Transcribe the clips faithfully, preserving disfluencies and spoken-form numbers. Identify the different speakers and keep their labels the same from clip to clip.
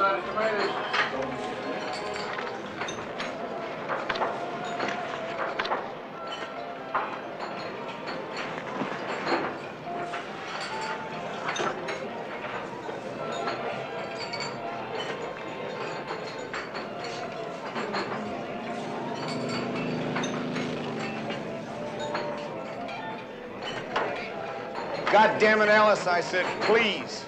Speaker 1: tomatoes, tomatoes.
Speaker 2: God damn it, Alice, I said please.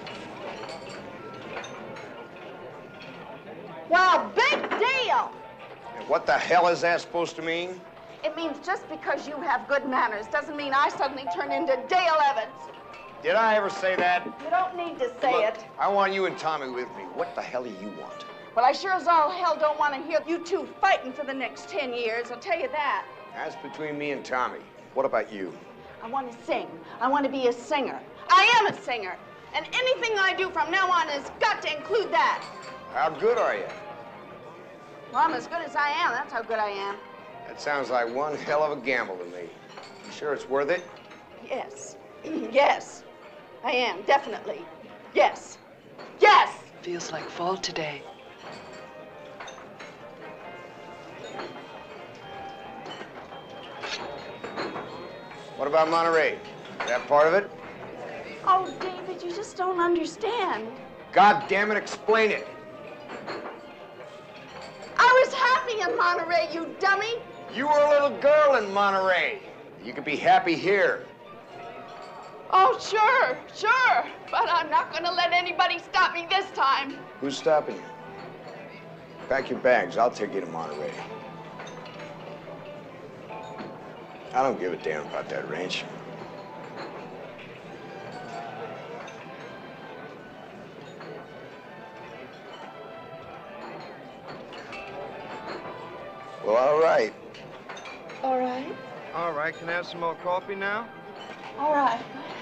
Speaker 3: Well, big deal!
Speaker 2: And what the hell is that supposed to mean?
Speaker 3: It means just because you have good manners doesn't mean I suddenly turn into Dale Evans.
Speaker 2: Did I ever say that?
Speaker 3: You don't need to say
Speaker 2: Look,
Speaker 3: it.
Speaker 2: I want you and Tommy with me. What the hell do you want?
Speaker 3: Well, I sure as all hell don't want to hear you two fighting for the next ten years, I'll tell you that.
Speaker 2: That's between me and Tommy. What about you?
Speaker 3: I want to sing. I want to be a singer. I am a singer. And anything I do from now on has got to include that.
Speaker 2: How good are you?
Speaker 3: Well, I'm as good as I am. That's how good I am.
Speaker 2: That sounds like one hell of a gamble to me. You sure it's worth it?
Speaker 3: Yes. Yes. I am, definitely. Yes. Yes!
Speaker 4: Feels like fall today.
Speaker 2: What about Monterey? Is that part of it?
Speaker 3: Oh, David, you just don't understand.
Speaker 2: God damn it, explain it.
Speaker 3: I was happy in Monterey, you dummy.
Speaker 2: You were a little girl in Monterey. You could be happy here.
Speaker 3: Oh, sure, sure. But I'm not going to let anybody stop me this time.
Speaker 2: Who's stopping you? Pack your bags. I'll take you to Monterey. I don't give a damn about that ranch. Well, all right.
Speaker 3: All right.
Speaker 2: All right. Can I have some more coffee now?
Speaker 3: All right.